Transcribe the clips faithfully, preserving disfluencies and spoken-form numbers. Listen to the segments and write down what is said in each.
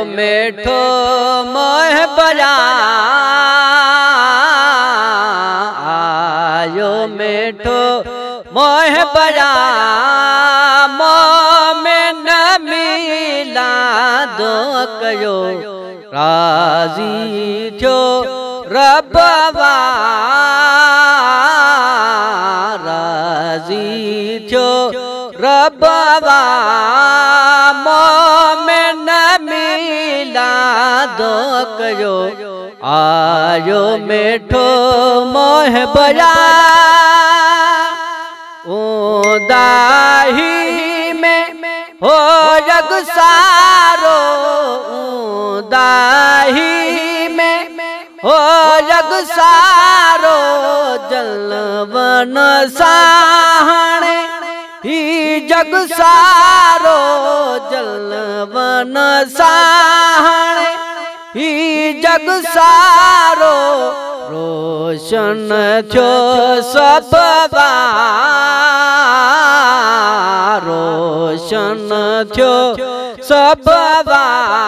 मेठो मोह बया आयो मेठो मोह बया मोह में न मिला दो कयो राजी थो रबवा राजी थो रबवा मोह में न मिला दो कयो आयो मेठो मोह बया उदाही में हो जग सारो उदाही में हो जग सारो जलवन साहणे ही जग सारो जलवन साहणे ही जग सारो रोशन थो सबवा रोशन थो सबवा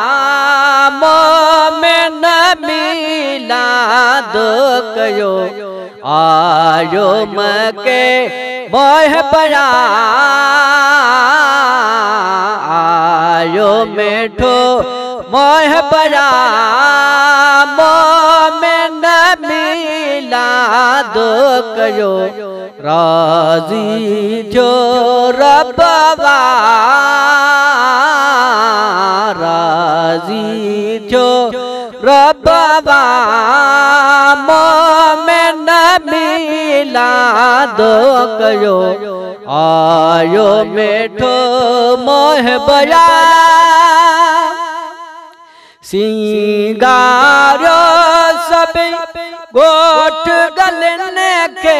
मोह में न मिला दो कयो आयो मके मोह बया आयो मेठो मोह बया मोह में न मिला दो कयो राजी थो रबवा राजी थो रबवा मोह में न मिला दो कयो आयो मेठो मोह बया सिंगारो सब गोठ गलन के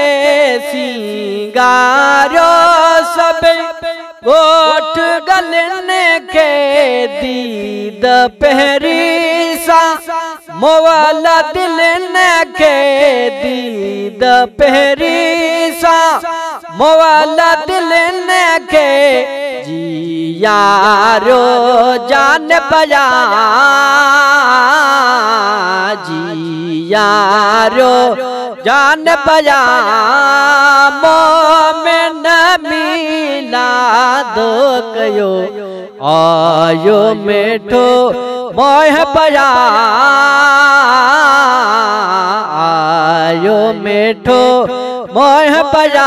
सिंगारो सब गोठ गलन के दीद पहरी सा मोवाला दिलन के दीद पहरी सा मोवाला दिलन के जियारो जान बया जियारो जान बया मोह में न मिला दो कयो आयो मेठो मोह बया आयो मेठो मोह बया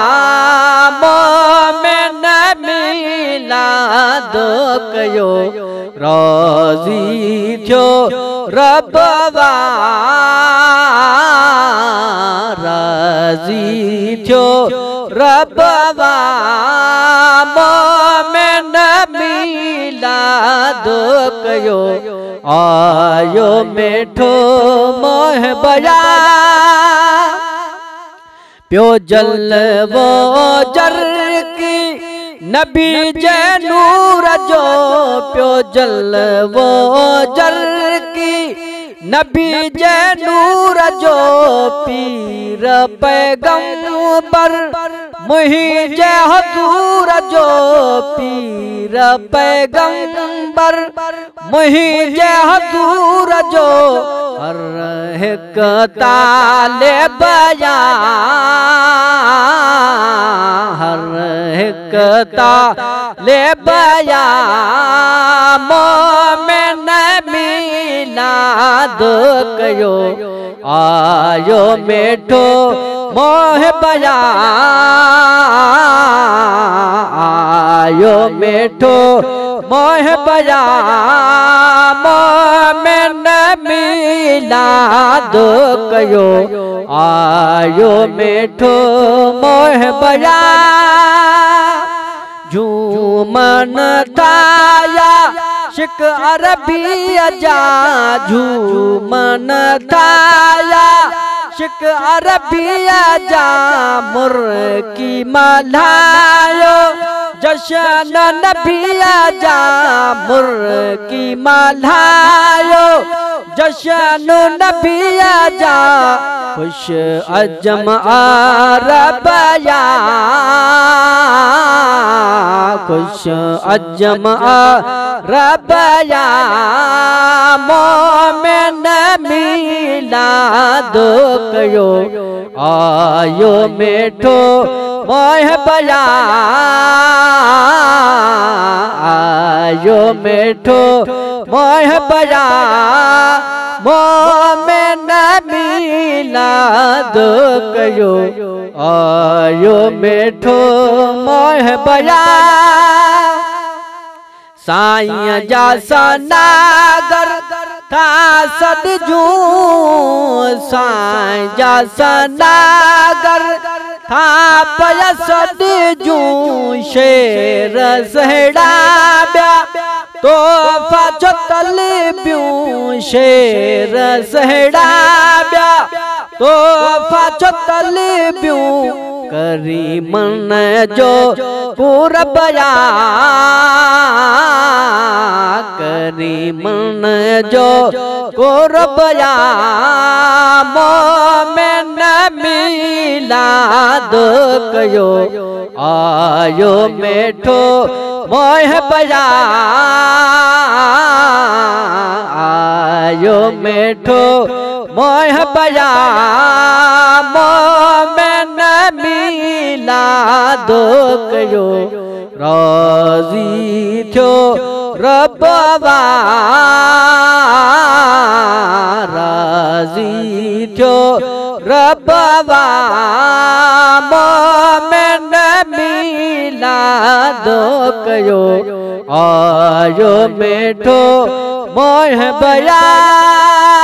मोह में न मिला दो कयो राजी थो रबवा राजी थो रबवा मोह में न मिला दो कयो आयो मेठो मोह बया प्यो जल वो जर की नबी जे नूर जो प्यो जल वो जर की नबी जे नूर जो पीर पैगंबर मुही जे हजूर जो पीर पैगंबर मुही जे हजूर जो हर एक ताले बया हर एक ताले बया मोह में न मिला दो कयो आयो मेठो मोह बया आयो मेठो मोह बया मोह में न मिला दो कयो आयो मेठो मोह बया झूमन थाया शिक अरबी जा झूमन थाया शिक अरबी जा मुर्की मल्हायो जशन नबिया जा मुर्की मल्हायो जशन नबिया जा खुश अजम अरबया खुश अजम रबया मोमिन मिलाद कयो आयो मिठो मोह बया आयो मिठो मोह बया मोमिन मिलाद कयो आयो मिठो मोह बया साईं जा सनागर था सदजू साईं जा सनागर था पया सदजू शेर सहड़ा ब्या तो फाचो तलबियूं शेर सहड़ा ब्या तो फाचो तलबियूं करी मन जो पूरा बया करी मन जो कुर्बया मोमिन मिलाद कयो आयो मिठो मोह बया आयो मिठो मोह बया मोमिन मिलाद कयो राजी थियो रबवा राजी थियो रबवा मोमिन मिलाद कयो आयो मिठो मोह बया।